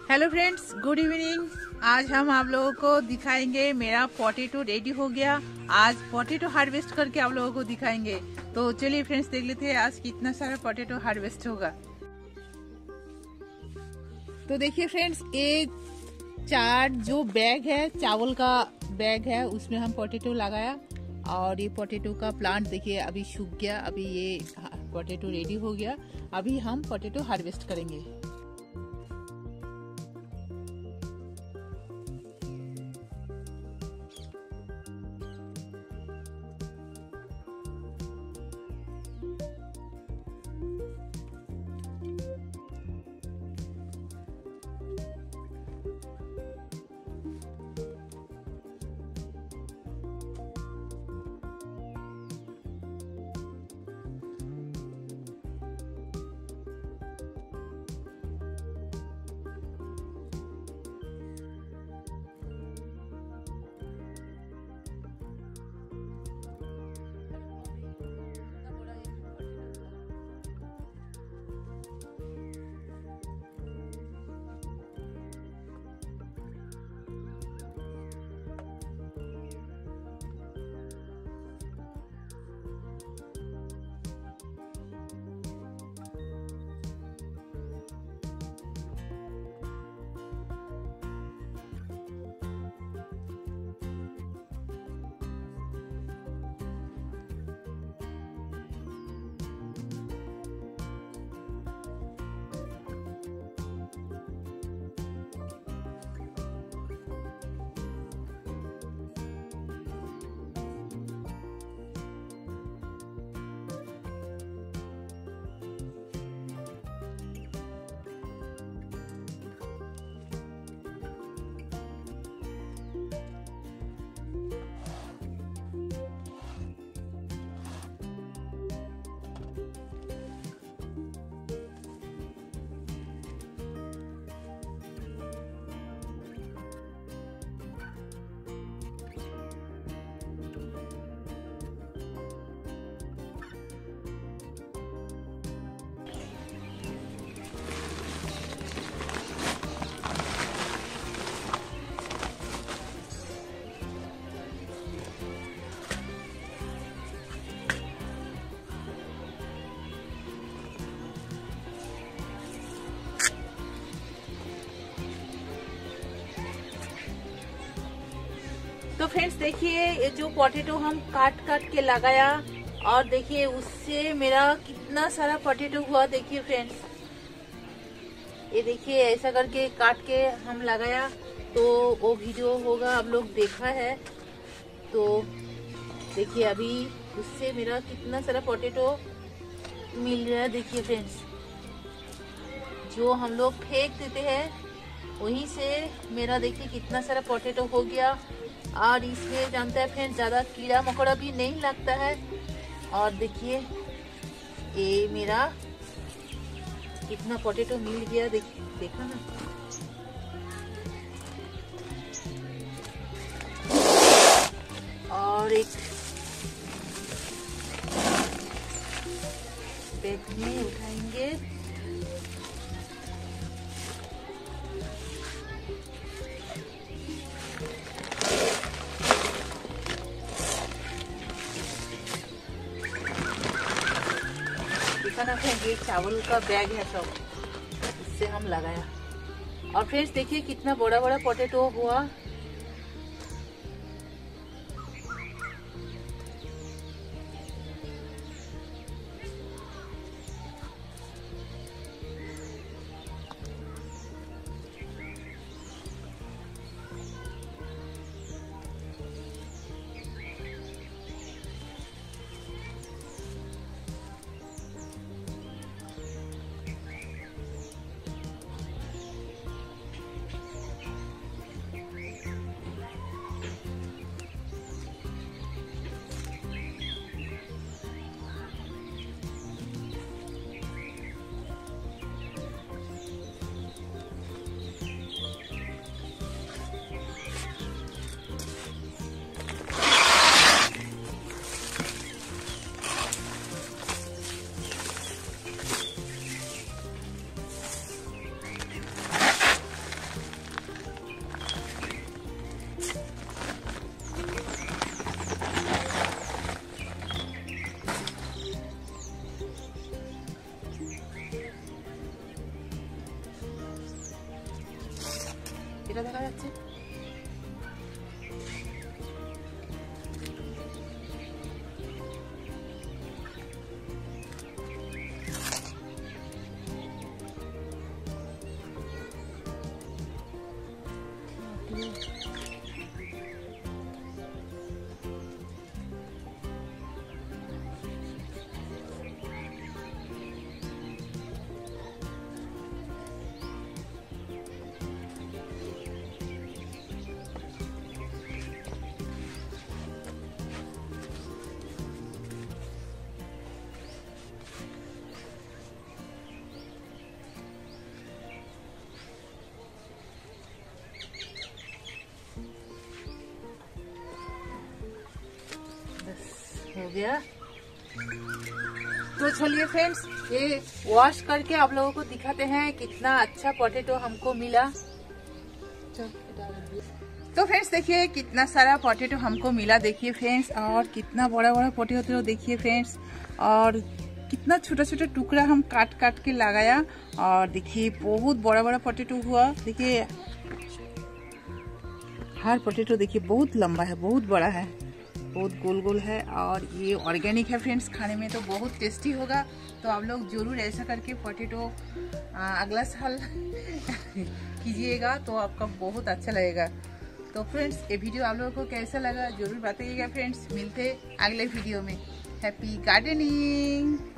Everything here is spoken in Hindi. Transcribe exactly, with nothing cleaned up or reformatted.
Hello friends, good evening. आज हम आप लोगों को दिखाएंगे मेरा पोटैटो रेडी हो गया। आज पोटैटो हार्वेस्ट करके आप लोगों को दिखाएंगे। तो चलिए फ्रेंड्स, देख लेते हैं आज कितना सारा पोटैटो हार्वेस्ट होगा। तो देखिए फ्रेंड्स, ये चार जो बैग है, चावल का बैग है, उसमें हम पोटैटो लगाया। और ये पोटैटो का प्लांट देखिए अभी सूख गया। अभी ये पोटैटो रेडी हो गया। अभी हम पोटैटो हार्वेस्ट करेंगे। तो फ्रेंड्स देखिए, ये जो पोटैटो हम काट काट के लगाया और देखिए उससे मेरा कितना सारा पोटैटो हुआ। देखिए फ्रेंड्स, ये देखिए ऐसा करके काट के हम लगाया। तो वो वीडियो होगा, आप लोग देखा है। तो देखिए अभी उससे मेरा कितना सारा पोटैटो मिल रहा है। देखिए फ्रेंड्स, जो हम लोग फेंक देते हैं वहीं से मेरा देखिए कितना सारा पोटैटो हो गया। और इसमें जानते हैं फ्रेंड्स, ज़्यादा कीड़ा मकोड़ा भी नहीं लगता है। और देखिए ये मेरा कितना पोटैटो मिल गया। देखिए, देखा ना। और एक बैग में उठाएंगे। ये चावल का बैग है, सब इससे हम लगाया। और फ्रेंड्स देखिए कितना बड़ा बड़ा पोटैटो हुआ। এটা দেখা যাচ্ছে। हो गया। तो चलिए फ्रेंड्स, ये वॉश करके आप लोगों को दिखाते हैं कितना अच्छा पोटैटो हमको मिला। तो फ्रेंड्स देखिए कितना सारा पोटैटो हमको मिला, देखिए फ्रेंड्स, और कितना बड़ा बड़ा पोटैटो देखिए फ्रेंड्स, और कितना छोटा छोटा टुकड़ा हम काट काट के लगाया, और देखिए बहुत बड़ा बड़ा पोटैटो हुआ। देखिए हर पोटैटो देखिए बहुत लंबा है, बहुत बड़ा है, बहुत गोल गोल है, और ये ऑर्गेनिक है फ्रेंड्स। खाने में तो बहुत टेस्टी होगा। तो आप लोग जरूर ऐसा करके पोटैटो अगला साल कीजिएगा, तो आपका बहुत अच्छा लगेगा। तो फ्रेंड्स ये वीडियो आप लोगों को कैसा लगा जरूर बताइएगा फ्रेंड्स। मिलते अगले वीडियो में। Happy gardening.